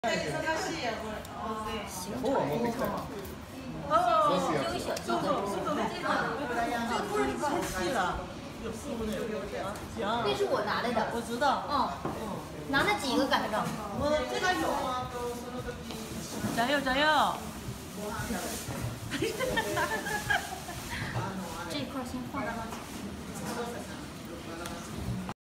那是我拿来的，我知道。拿了几个赶得上？我这个有啊，加油加油！这一块先放。